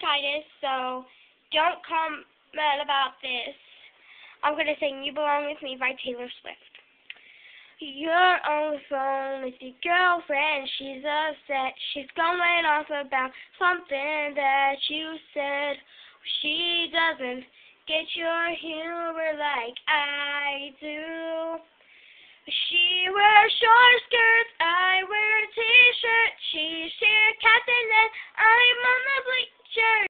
bronchitis, so don't comment about this. I'm going to sing You Belong With Me by Taylor Swift. You're on the phone with your girlfriend. She's upset. She's going off about something that you said. She doesn't get your humor like I do. She wears short skirts, I wear a t-shirt. She's here, Captain, and I'm on the